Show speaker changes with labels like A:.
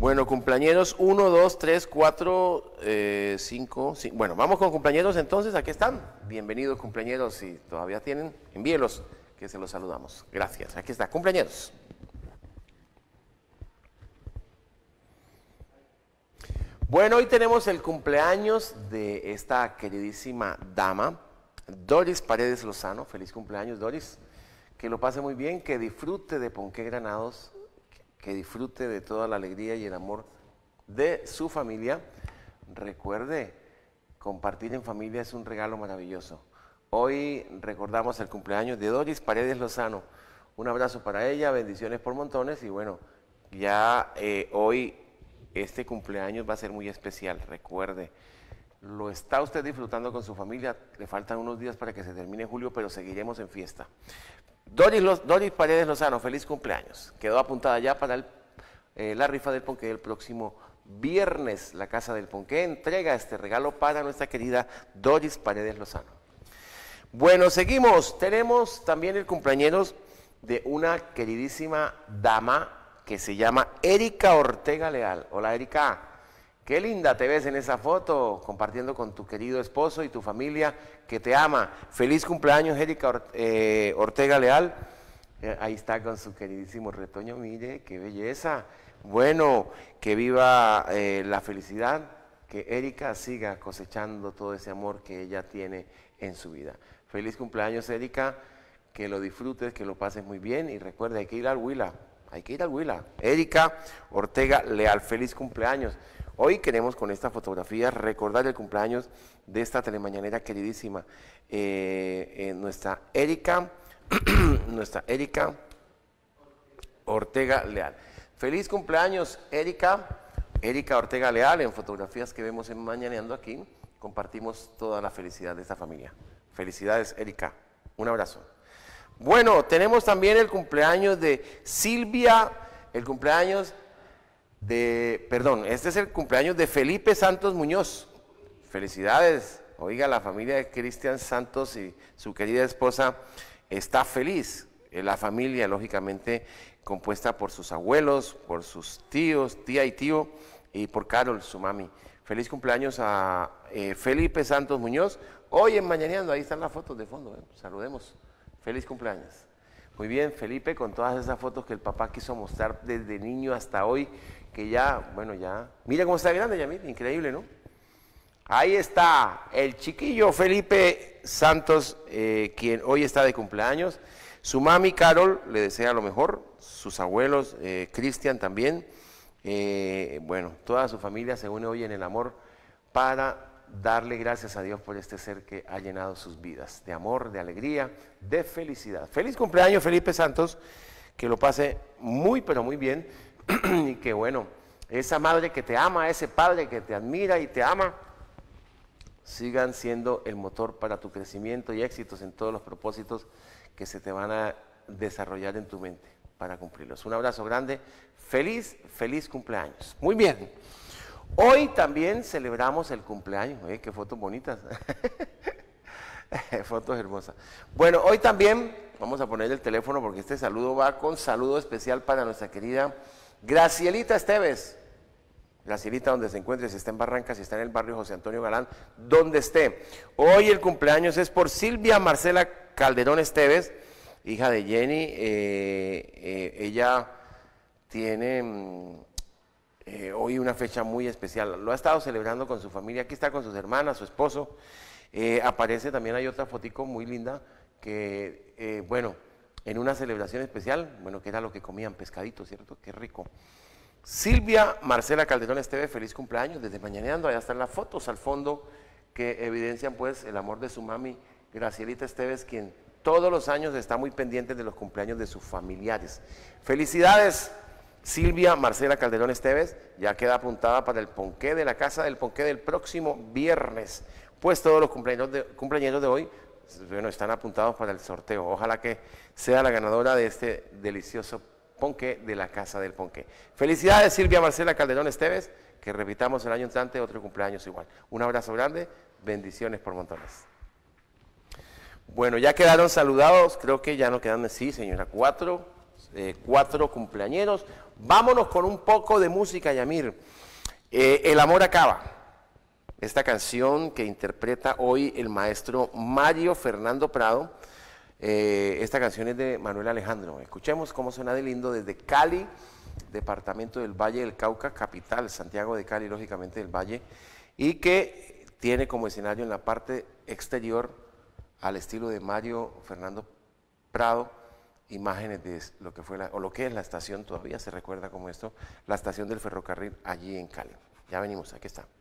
A: Bueno, cumpleañeros 1, 2, 3, 4, 5. Bueno, vamos con cumpleañeros entonces, aquí están. Bienvenidos cumpleañeros, si todavía tienen, envíelos, que se los saludamos. Gracias, aquí está, cumpleañeros. Bueno, hoy tenemos el cumpleaños de esta queridísima dama, Doris Paredes Lozano. Feliz cumpleaños, Doris. Que lo pase muy bien, que disfrute de Ponqué Granados, que disfrute de toda la alegría y el amor de su familia. Recuerde, compartir en familia es un regalo maravilloso. Hoy recordamos el cumpleaños de Doris Paredes Lozano. Un abrazo para ella, bendiciones por montones y bueno, ya hoy este cumpleaños va a ser muy especial. Recuerde, lo está usted disfrutando con su familia, le faltan unos días para que se termine julio, pero seguiremos en fiesta. Doris Paredes Lozano, feliz cumpleaños. Quedó apuntada ya para la rifa del Ponqué del próximo viernes. La Casa del Ponqué entrega este regalo para nuestra querida Doris Paredes Lozano. Bueno, seguimos. Tenemos también el cumpleaños de una queridísima dama que se llama Erika Ortega Leal. Hola, Erika. Qué linda te ves en esa foto, compartiendo con tu querido esposo y tu familia que te ama. Feliz cumpleaños, Erika Ortega Leal. Ahí está con su queridísimo retoño, mire, qué belleza. Bueno, que viva la felicidad, que Erika siga cosechando todo ese amor que ella tiene en su vida. Feliz cumpleaños, Erika, que lo disfrutes, que lo pases muy bien y recuerda, hay que ir al Huila, hay que ir al Huila. Erika Ortega Leal, feliz cumpleaños. Hoy queremos con esta fotografía recordar el cumpleaños de esta telemañanera queridísima, nuestra Erika Ortega Leal. Feliz cumpleaños, Erika Ortega Leal. En fotografías que vemos en Mañaneando aquí, compartimos toda la felicidad de esta familia. Felicidades, Erika. Un abrazo. Bueno, tenemos también el cumpleaños de Silvia, este es el cumpleaños de Felipe Santos Muñoz. Felicidades. Oiga, la familia de Cristian Santos y su querida esposa está feliz. La familia, lógicamente, compuesta por sus abuelos, por sus tíos, tía y tío, y por Carol, su mami. Feliz cumpleaños a Felipe Santos Muñoz. Hoy en Mañaneando, ahí están las fotos de fondo, saludemos. Feliz cumpleaños. Muy bien, Felipe, con todas esas fotos que el papá quiso mostrar desde niño hasta hoy, que ya, bueno, ya, mira cómo está grande, Yamil, increíble, ¿no? Ahí está el chiquillo Felipe Santos, quien hoy está de cumpleaños. Su mami, Carol, le desea lo mejor, sus abuelos, Cristian también. Bueno, toda su familia se une hoy en el amor para darle gracias a Dios por este ser que ha llenado sus vidas, de amor, de alegría, de felicidad. Feliz cumpleaños, Felipe Santos, que lo pase muy, pero muy bien, y que bueno, esa madre que te ama, ese padre que te admira y te ama, sigan siendo el motor para tu crecimiento y éxitos en todos los propósitos que se te van a desarrollar en tu mente para cumplirlos. Un abrazo grande, feliz cumpleaños. Muy bien. Hoy también celebramos el cumpleaños, qué fotos bonitas, fotos hermosas. Bueno, hoy también vamos a poner el teléfono porque este saludo va con saludo especial para nuestra querida Gracielita Esteves. Gracielita, donde se encuentre, si está en Barranca, si está en el barrio José Antonio Galán, donde esté. Hoy el cumpleaños es por Silvia Marcela Calderón Esteves, hija de Jenny. Ella tiene hoy una fecha muy especial, lo ha estado celebrando con su familia, aquí está con sus hermanas, su esposo, aparece también, hay otra fotico muy linda, que bueno, en una celebración especial, bueno, que era lo que comían, pescadito, ¿cierto? Qué rico. Silvia Marcela Calderón Esteves, feliz cumpleaños, desde Mañaneando, allá están las fotos al fondo, que evidencian pues el amor de su mami, Gracielita Esteves, quien todos los años está muy pendiente de los cumpleaños de sus familiares. Felicidades, Silvia Marcela Calderón Esteves, ya queda apuntada para el Ponqué de la Casa del Ponqué del próximo viernes. Pues todos los cumpleaños de hoy, bueno, están apuntados para el sorteo. Ojalá que sea la ganadora de este delicioso Ponqué de la Casa del Ponqué. Felicidades, Silvia Marcela Calderón Esteves, que repitamos el año entrante otro cumpleaños igual. Un abrazo grande, bendiciones por montones. Bueno, ya quedaron saludados, creo que ya no quedan, sí señora, 4, 4 cumpleañeros. Vámonos con un poco de música, Yamir. El amor acaba. Esta canción que interpreta hoy el maestro Mario Fernando Prado. Esta canción es de Manuel Alejandro. Escuchemos cómo suena de lindo desde Cali, departamento del Valle del Cauca, capital, Santiago de Cali, lógicamente del Valle, y que tiene como escenario en la parte exterior, al estilo de Mario Fernando Prado, imágenes de lo que fue o lo que es la estación, todavía se recuerda como esto, la estación del ferrocarril allí en Cali. Ya venimos, aquí está.